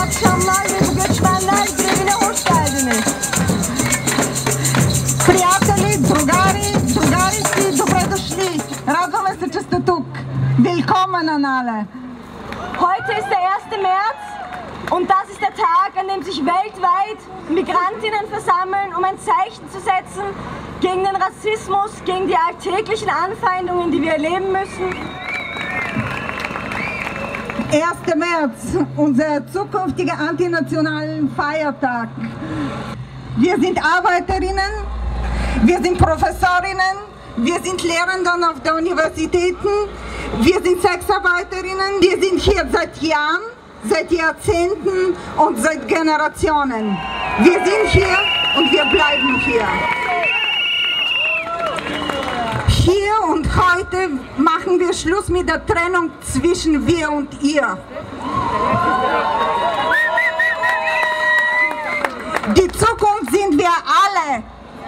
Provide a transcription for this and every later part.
akşamlar ve bu göçmenler grevine hoş geldiniz. Приятели, другари, добре дошли. Радваме се, че сте тук. Willkommen an alle. Heute ist der 1. März und das ist der Tag, an dem sich weltweit Migrantinnen versammeln, um ein Zeichen zu setzen gegen den Rassismus, gegen die alltäglichen Anfeindungen, die wir erleben müssen. 1. März, unser zukünftiger antinationalen Feiertag. Wir sind Arbeiterinnen, wir sind Professorinnen, wir sind Lehrenden auf der Universitäten, wir sind Sexarbeiterinnen, wir sind hier seit Jahren, seit Jahrzehnten und seit Generationen. Wir sind hier und wir bleiben hier. Hier und heute machen wir Schluss mit der Trennung zwischen wir und ihr. Die Zukunft sind wir alle.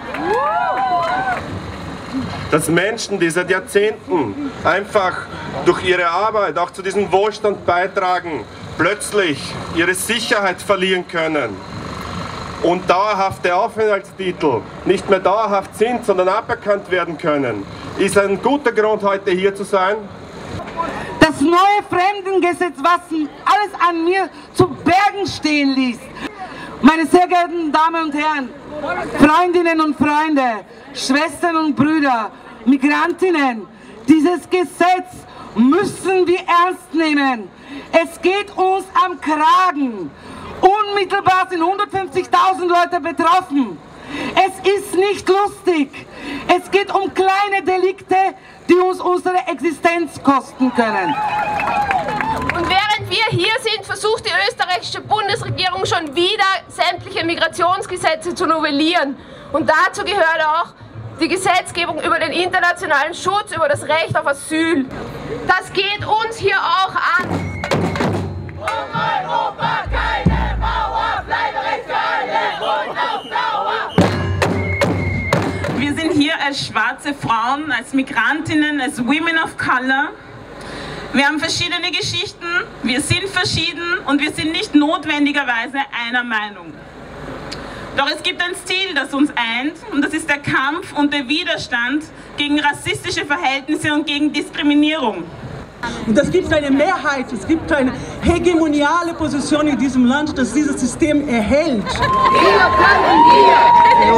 Dass Menschen, die seit Jahrzehnten einfach durch ihre Arbeit auch zu diesem Wohlstand beitragen, plötzlich ihre Sicherheit verlieren können und dauerhafte Aufenthaltstitel nicht mehr dauerhaft sind, sondern aberkannt werden können, ist ein guter Grund, heute hier zu sein. Das neue Fremdengesetz, was alles an mir zu Bergen stehen ließ. Meine sehr geehrten Damen und Herren, Freundinnen und Freunde, Schwestern und Brüder, Migrantinnen, dieses Gesetz müssen wir ernst nehmen. Es geht uns am Kragen. Unmittelbar sind 150.000 Leute betroffen. Es ist nicht lustig. Es geht um kleine Delikte, die uns unsere Existenz kosten können. Und während wir hier sind, versucht die österreichische Bundesregierung schon wieder sämtliche Migrationsgesetze zu novellieren. Und dazu gehört auch die Gesetzgebung über den internationalen Schutz, über das Recht auf Asyl. Das geht uns hier auch an. Um Europa keine Mauer, Bleiberecht für alle und auf Dauer. Wir sind hier als schwarze Frauen, als Migrantinnen, als Women of Color. Wir haben verschiedene Geschichten, wir sind verschieden und wir sind nicht notwendigerweise einer Meinung. Doch es gibt ein Ziel, das uns eint, und das ist der Kampf und der Widerstand gegen rassistische Verhältnisse und gegen Diskriminierung. Und es gibt eine Mehrheit, es gibt eine hegemoniale Position in diesem Land, das dieses System erhält. Wir bleiben hier!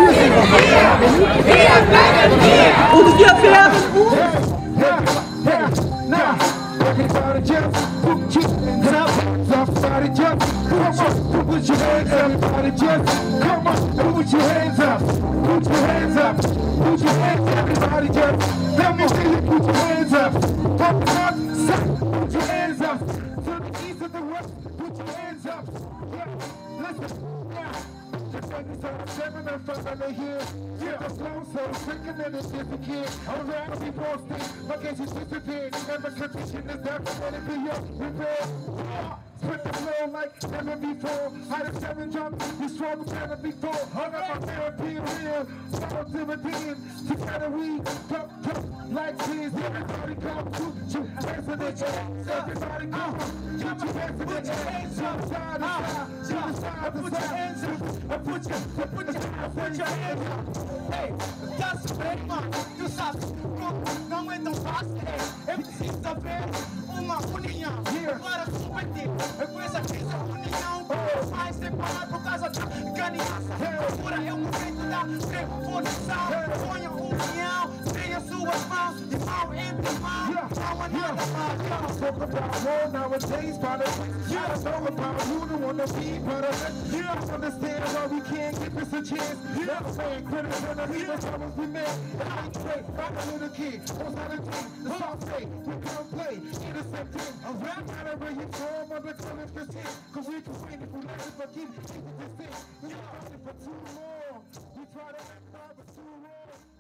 Wir bleiben hier! Und wir werden uns! Split the flow like never before. Had a 7 jump, you struggle never before. Hung up my therapy real, follow to the demon. Together we jump like trees. Everybody come to you, hands in the air. Everybody come, put your hands in the air. Jump side to side, to side to side. Put your hands up. Hey, that's bem, mano. Tu sabe, não é tão fácil. É preciso haver uma união para combater. Com essa crise a união vai separar por causa da ganância. Procura é o momento da revolução. Ponha união, tenha suas mãos e mão entre mão. Não há nada mais. Talk about war nowadays, politics. I know about who don't wanna be part of it. I understand why we can't give this a chance. Never saying critics when I leave the troubles we made. I ain't straight, I'm a little kid. What's not a thing? The song say, we come play. Innocent thing. A rap matter where you from, I'm the colors for shit. Cause we can win if we let it forgive. Keep it this thing. We fighting for too long. We try to act hard for too long.